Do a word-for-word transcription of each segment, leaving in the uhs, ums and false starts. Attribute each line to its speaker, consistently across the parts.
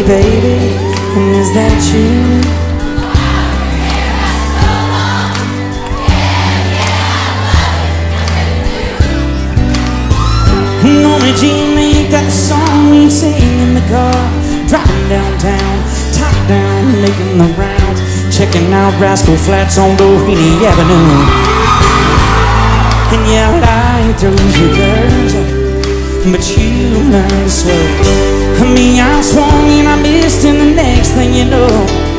Speaker 1: Hey baby, and is that you? Norma Jean made that song we sing in the car, driving downtown, top down, making the rounds, checking out Rascal flats on Doheny Avenue. And yeah, I like those girls, but you learn to slow. Me, I swung and I missed, and the next thing you know,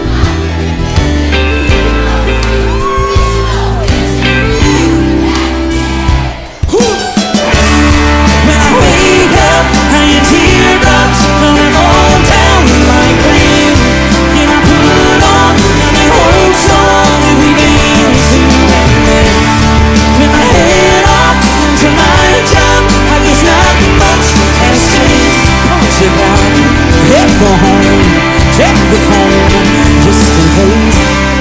Speaker 1: when I wake up, I hear teardrops coming all down my grave. And I put on that old song that we danced to, and then when I head off to my job, I guess not much has changed. Punch it out, head go home, check the phone, just in case.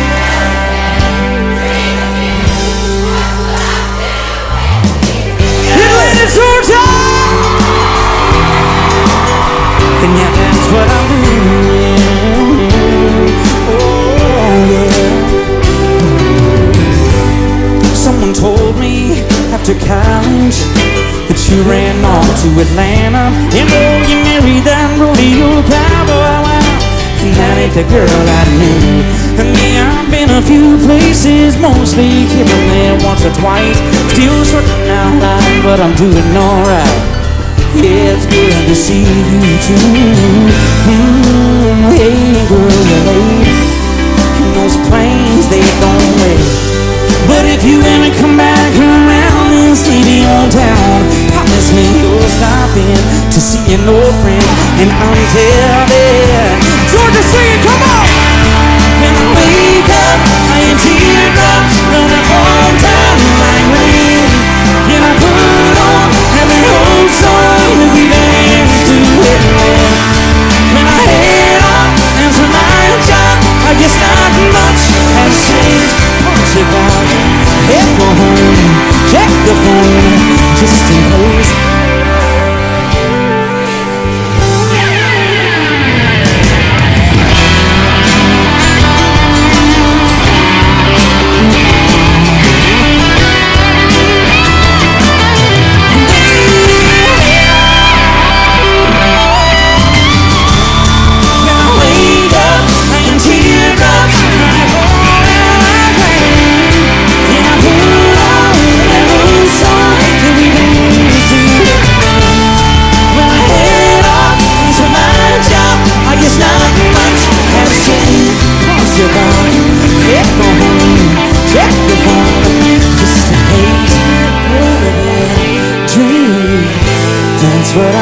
Speaker 1: Atlanta, Georgia! And yeah, that's what I'm doing. Oh, yeah. Someone told me after college that you ran off to Atlanta, and oh, you married that rodeo cowboy. Wow, and that ain't the girl I knew. And yeah, I've been a few places, mostly here and there, once or twice. Still sorting out life, but I'm doing alright. Yeah, it's good to see you too. Mm, hey girl, you're late, and those planes, they don't wait. But if you ever come back around this sleepy old town, promise me you'll stop in to see an old friend. And until then, Georgia, sing it, come on! When I wake up, I hear teardrops running all down my rain. And I put on that old song that we danced to it. When I head off and to my job, I guess not much has changed. Punch it out, head go home, check the phone, just in case. That's what I